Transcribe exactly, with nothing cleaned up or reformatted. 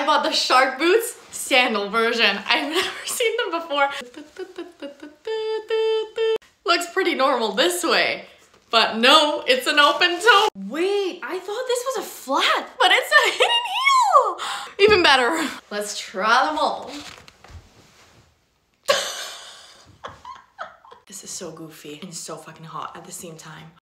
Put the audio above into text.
bought the shark boots sandal version. I've never seen them before. Looks pretty normal this way, but no, it's an open toe. Wait, I thought this was a flat, but it's a hidden heel. Even better. Let's try them all. This is so goofy and so fucking hot at the same time.